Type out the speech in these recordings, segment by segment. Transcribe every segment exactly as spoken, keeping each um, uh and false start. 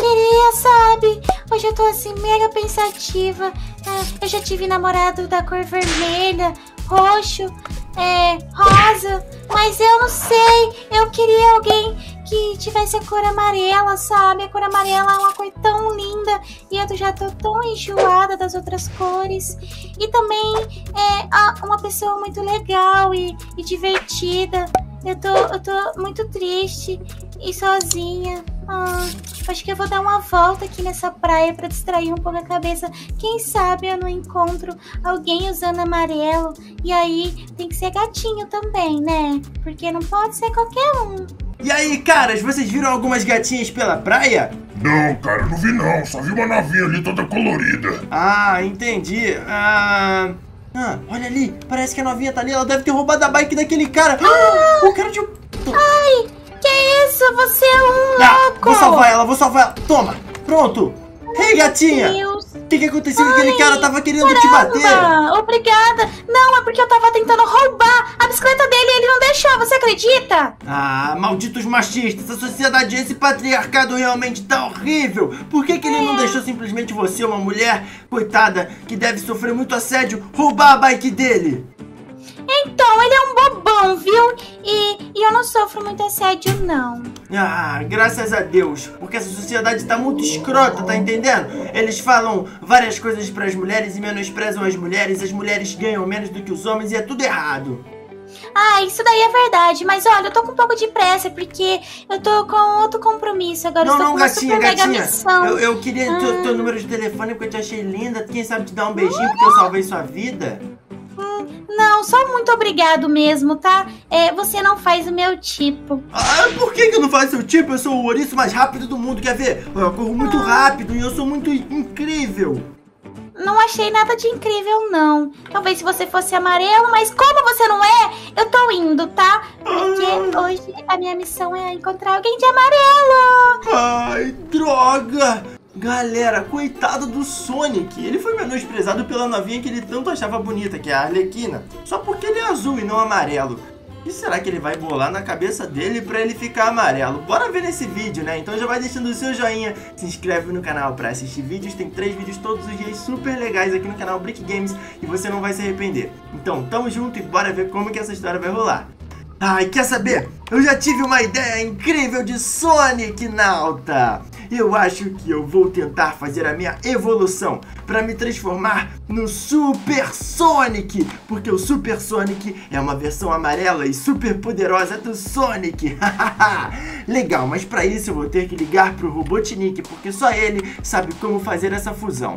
queria, sabe? Hoje eu tô assim, mega pensativa. Ah, eu já tive namorado da cor vermelha, roxo, é, rosa. Mas eu não sei, eu queria alguém que tivesse a cor amarela, sabe? A cor amarela é uma cor tão linda e eu já tô tão enjoada das outras cores. E também é uma pessoa muito legal e, e divertida. Eu tô, eu tô muito triste e sozinha. Ah, acho que eu vou dar uma volta aqui nessa praia pra distrair um pouco a cabeça. Quem sabe eu não encontro alguém usando amarelo. E aí tem que ser gatinho também, né? Porque não pode ser qualquer um. E aí, caras, vocês viram algumas gatinhas pela praia? Não, cara, não vi não. Só vi uma novinha ali toda colorida. Ah, entendi. Ah... Ah, olha ali, parece que a novinha tá ali. Ela deve ter roubado a bike daquele cara. Ah, o cara de... Ai, que isso? Você é um ah, louco. Vou salvar ela, vou salvar ela. Toma, pronto. Ei, hey, gatinha. Deus. O que que aconteceu? Ai, aquele cara tava querendo caramba, te bater. Obrigada. Não, é porque eu tava tentando roubar a bicicleta dele e ele não deixou. Você acredita? Ah, malditos machistas. A sociedade, esse patriarcado realmente tá horrível. Por que que ele é. não deixou simplesmente você, uma mulher, coitada, que deve sofrer muito assédio, roubar a bike dele? Então, ele é um bobão, viu? E, e eu não sofro muito assédio, não. Ah, graças a Deus. Porque essa sociedade tá muito escrota, tá entendendo? Eles falam várias coisas pras mulheres e menosprezam as mulheres. As mulheres ganham menos do que os homens e é tudo errado. Ah, isso daí é verdade. Mas olha, eu tô com um pouco de pressa porque eu tô com outro compromisso agora. Não, eu tô não, com gatinha, uma super gatinha. mega missão. Eu, eu queria ah. teu, teu número de telefone porque eu te achei linda. Quem sabe te dar um beijinho porque eu salvei sua vida? Não, só muito obrigado mesmo, tá? É, você não faz o meu tipo. Ah, por que que eu não faço seu tipo? Eu sou o ouriço mais rápido do mundo, quer ver? Eu corro muito ah. rápido e eu sou muito incrível. Não achei nada de incrível, não. Talvez se você fosse amarelo, mas como você não é, eu tô indo, tá? Porque ah. hoje a minha missão é encontrar alguém de amarelo. Ai, droga! Galera, coitado do Sonic. Ele foi menosprezado pela novinha que ele tanto achava bonita, que é a Arlequina. Só porque ele é azul e não amarelo. E será que ele vai bolar na cabeça dele pra ele ficar amarelo? Bora ver nesse vídeo, né? Então já vai deixando o seu joinha, se inscreve no canal pra assistir vídeos. Tem três vídeos todos os dias super legais aqui no canal Brick Games e você não vai se arrepender. Então, tamo junto e bora ver como que essa história vai rolar. Ai, quer saber? Eu já tive uma ideia incrível de Sonic Nauta. Eu acho que eu vou tentar fazer a minha evolução para me transformar no Super Sonic, porque o Super Sonic é uma versão amarela e super poderosa do Sonic. Legal, mas para isso eu vou ter que ligar pro Robotnik, porque só ele sabe como fazer essa fusão.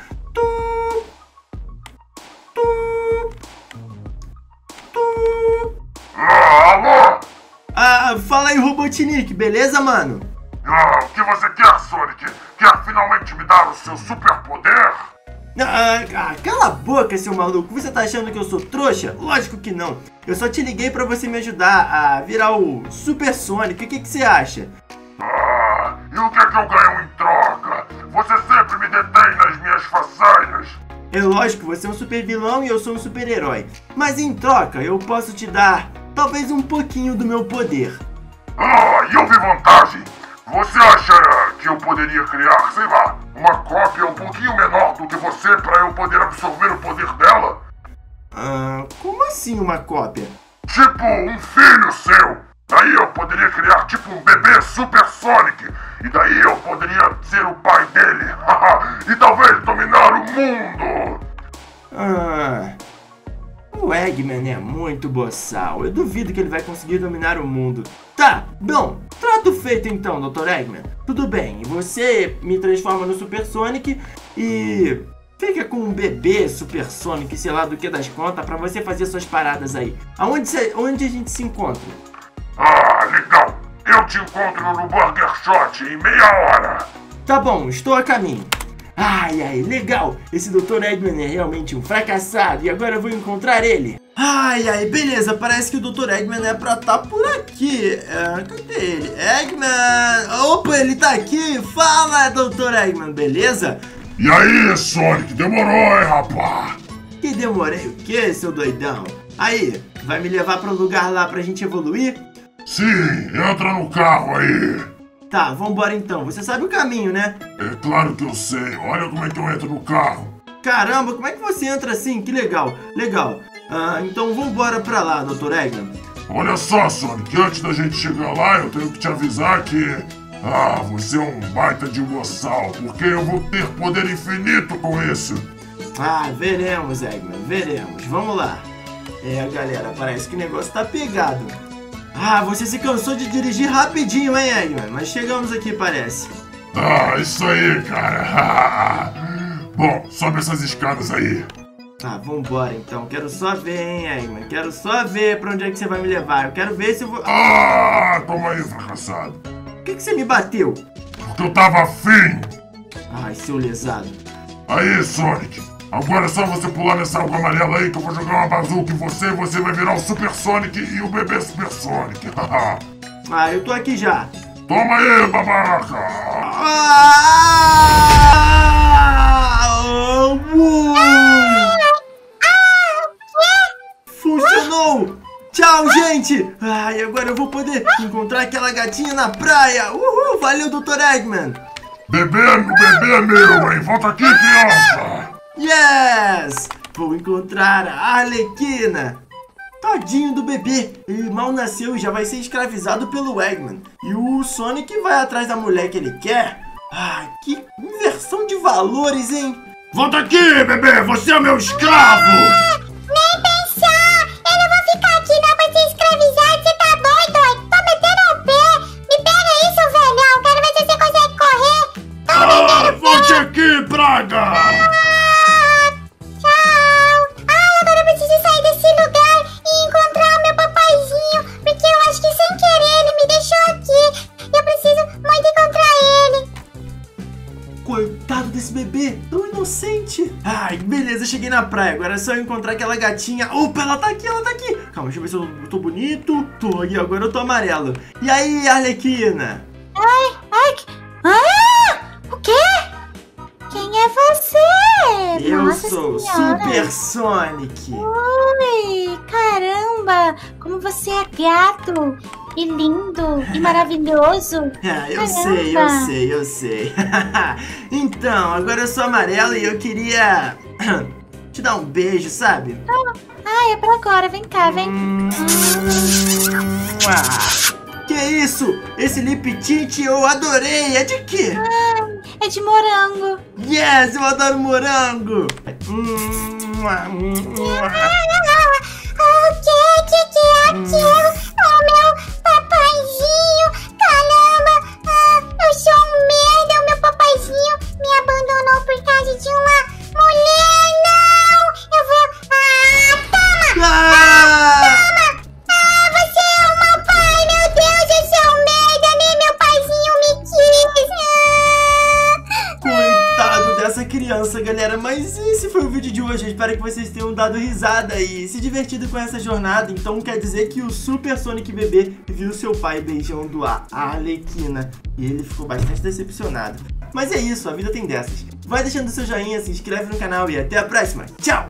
Ah, fala aí, Robotnik, beleza, mano? Ah, o que você quer, Sonic? Quer finalmente me dar o seu superpoder? Ah, ah, cala a boca, seu maluco. Você tá achando que eu sou trouxa? Lógico que não. Eu só te liguei pra você me ajudar a virar o Super Sonic. O que que você acha? Ah, e o que é que eu ganho em troca? Você sempre me detém nas minhas façanhas. É lógico, você é um super vilão e eu sou um super herói. Mas em troca, eu posso te dar talvez um pouquinho do meu poder. Ah, e eu vi vantagem. Você acha que eu poderia criar, sei lá, uma cópia um pouquinho menor do que você pra eu poder absorver o poder dela? Ah, como assim uma cópia? Tipo um filho seu. Daí eu poderia criar tipo um bebê Super Sonic. E daí eu poderia ser o pai dele. E talvez dominar o mundo. Ah... O Eggman é muito boçal. Eu duvido que ele vai conseguir dominar o mundo. Tá, bom. Trato feito então, doutor Eggman. Tudo bem, você me transforma no Super Sonic e fica com um bebê Super Sonic, sei lá do que das contas, pra você fazer suas paradas aí. Aonde, cê, onde a gente se encontra? Ah, legal. Eu te encontro no Burger Shot em meia hora. Tá bom, estou a caminho. Ai, ai, legal! Esse doutor Eggman é realmente um fracassado e agora eu vou encontrar ele. Ai, ai, beleza, parece que o doutor Eggman é pra tá por aqui. É, cadê ele? Eggman! Opa, ele tá aqui! Fala, doutor Eggman, beleza? E aí, Sonic, demorou, hein, rapá? Que demorei o quê, seu doidão? Aí, vai me levar pra um lugar lá pra gente evoluir? Sim, entra no carro aí. Tá, vambora então. Você sabe o caminho, né? É claro que eu sei. Olha como é que eu entro no carro. Caramba, como é que você entra assim? Que legal, legal. Ah, então vambora pra lá, doutor Eggman. Olha só, Sonic, antes da gente chegar lá, eu tenho que te avisar que... Ah, você é um baita dinossauro, porque eu vou ter poder infinito com isso. Ah, veremos, Eggman, veremos. Vamos lá. É, galera, parece que o negócio tá pegado. Ah, você se cansou de dirigir rapidinho, hein, Eggman? Mas chegamos aqui, parece. Ah, isso aí, cara. Bom, sobe essas escadas aí. Tá, vambora então. Quero só ver, hein, Eggman. Quero só ver pra onde é que você vai me levar. Eu quero ver se eu vou... Ah, toma aí, fracassado. Por que, que você me bateu? Porque eu tava afim. Ai, seu lesado. Aí, Sonic. Agora é só você pular nessa água amarela aí que eu vou jogar uma bazuca em você e você vai virar o Super Sonic e o bebê Super Sonic. Ah, eu tô aqui já. Toma aí, babaca. Ah! Oh, funcionou! Tchau, gente! Ai, agora eu vou poder encontrar aquela gatinha na praia! Uhul! Valeu, doutor Eggman! Bebê, bebê meu, hein? Volta aqui, criança! Yes! Vou encontrar a Arlequina! Tadinho do bebê! Ele mal nasceu e já vai ser escravizado pelo Eggman. E o Sonic vai atrás da mulher que ele quer? Ai, que inversão de valores, hein? Volta aqui, bebê! Você é meu escravo! Nem pensar! Eu não vou ficar aqui não pra ser escravizado, você tá doido? Tô metendo o pé! Me pega isso, velhão! Quero ver se você consegue correr! Tô Ah, metendo o pé! volte aqui, praga! Ah, tchau! Ai, agora eu preciso sair desse lugar e encontrar o meu papaizinho, porque eu acho que sem querer ele me deixou aqui. Eu preciso muito encontrar ele. Coitado desse bebê, tão inocente. Ai, beleza, cheguei na praia. Agora é só eu encontrar aquela gatinha. Opa, ela tá aqui, ela tá aqui. Calma, deixa eu ver se eu tô bonito. Tô, e agora eu tô amarelo. E aí, Arlequina? Ai, ai, ah, o quê? Quem é você? Eu Nossa sou Senhora. Super Sonic. Ui, caramba, como você é gato e lindo e maravilhoso. Ah, eu Caramba. sei, eu sei, eu sei. Então, agora eu sou amarelo e eu queria te dar um beijo, sabe? Ai, é pra agora, vem cá, vem. Hum, ah, que isso? Esse lip tint eu adorei. É de quê? É de morango. Yes, eu adoro morango. Hum, ah, hum, ah. O que, que, que é aquilo? O meu papaizinho. Caramba, ah, eu sou um merda. O meu papaizinho me abandonou por causa de uma mulher. Não, eu vou... Ah, toma! Ah! Ah, você é o meu pai, meu Deus, eu sou um merda. Nem meu paizinho me quis. Ah. Coitado dessa criança, galera. Mas esse foi o vídeo de hoje. Eu espero que vocês tenham dado risada e se divertido com essa jornada. Então quer dizer que o Super Sonic bebê viu seu pai beijando a Arlequina e ele ficou bastante decepcionado. Mas é isso, a vida tem dessas. Vai deixando seu joinha, se inscreve no canal e até a próxima. Tchau!